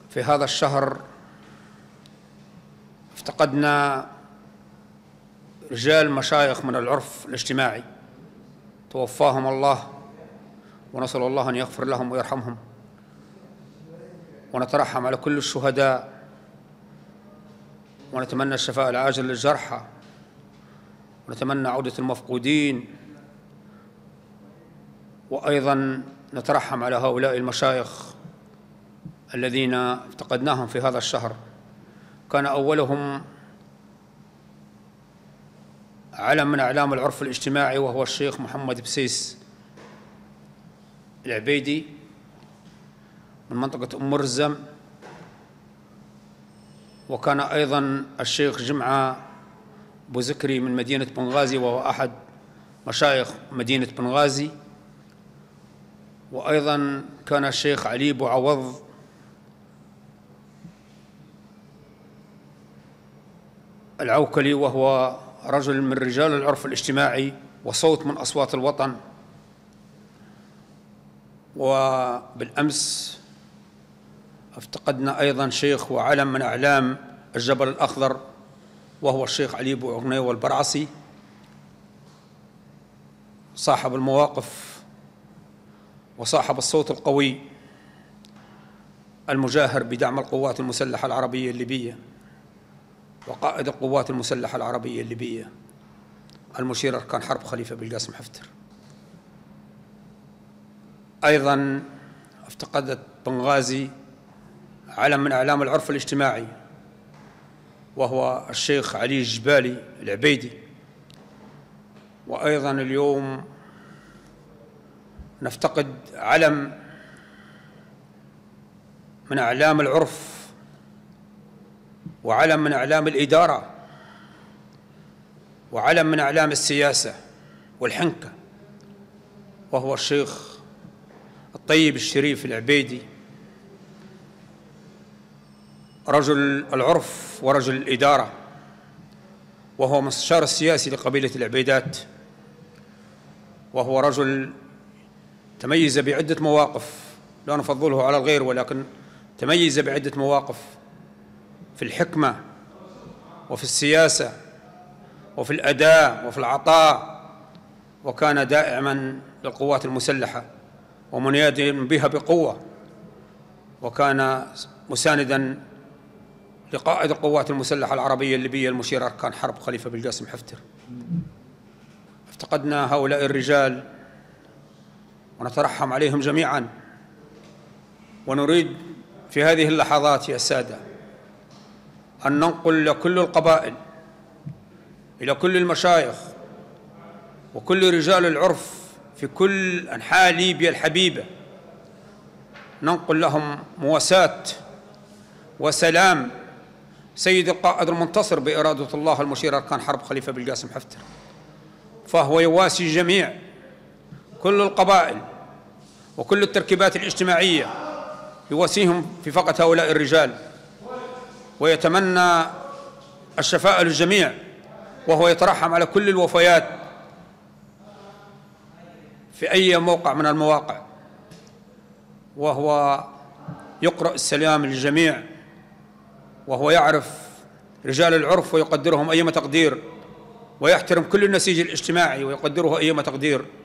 في هذا الشهر افتقدنا رجال مشايخ من العرف الاجتماعي توفاهم الله، ونسأل الله أن يغفر لهم ويرحمهم، ونترحم على كل الشهداء، ونتمنى الشفاء العاجل للجرحى، ونتمنى عودة المفقودين، وأيضا نترحم على هؤلاء المشايخ الذين افتقدناهم في هذا الشهر. كان أولهم علم من أعلام العرف الاجتماعي، وهو الشيخ محمد بسيس العبيدي من منطقة أم مرزم، وكان أيضا الشيخ جمعة بوزكري من مدينة بنغازي، وهو أحد مشايخ مدينة بنغازي. وأيضا كان الشيخ علي بوعوض العوكلي، وهو رجل من رجال العرف الاجتماعي وصوت من أصوات الوطن. وبالأمس افتقدنا أيضا شيخ وعلم من أعلام الجبل الأخضر، وهو الشيخ علي بوغنيوة البرعصي، صاحب المواقف وصاحب الصوت القوي المجاهر بدعم القوات المسلحة العربية الليبية، وقائد القوات المسلحة العربية الليبية، المشير أركان حرب خليفة بالقاسم حفتر. أيضا افتقدت بنغازي علم من أعلام العرف الاجتماعي، وهو الشيخ علي الجبالي العبيدي. وأيضا اليوم نفتقد علم من أعلام العرف وعلم من أعلام الإدارة وعلم من أعلام السياسة والحنكة، وهو الشيخ الطيب الشريف العبيدي، رجل العرف ورجل الإدارة، وهو مستشار السياسي لقبيلة العبيدات، وهو رجل تميز بعدة مواقف لا نفضله على الغير، ولكن تميز بعدة مواقف في الحكمة وفي السياسة وفي الأداء وفي العطاء، وكان داعما للقوات المسلحة ومناديا بها بقوة، وكان مساندا لقائد القوات المسلحة العربية الليبية المشير أركان حرب خليفة بالقاسم حفتر. افتقدنا هؤلاء الرجال ونترحم عليهم جميعا، ونريد في هذه اللحظات يا سادة أن ننقل لكل القبائل، إلى كل المشايخ وكل رجال العرف في كل أنحاء ليبيا الحبيبة، ننقل لهم مواساة وسلام سيد القائد المنتصر بإرادة الله المشير أركان حرب خليفة بالقاسم حفتر، فهو يواسي جميع كل القبائل وكل التركيبات الاجتماعية، يواسيهم في فقط هؤلاء الرجال، ويتمنى الشفاء للجميع، وهو يترحم على كل الوفيات في أي موقع من المواقع، وهو يقرأ السلام للجميع، وهو يعرف رجال العرف ويقدرهم أيما تقدير، ويحترم كل النسيج الاجتماعي ويقدره أيما تقدير.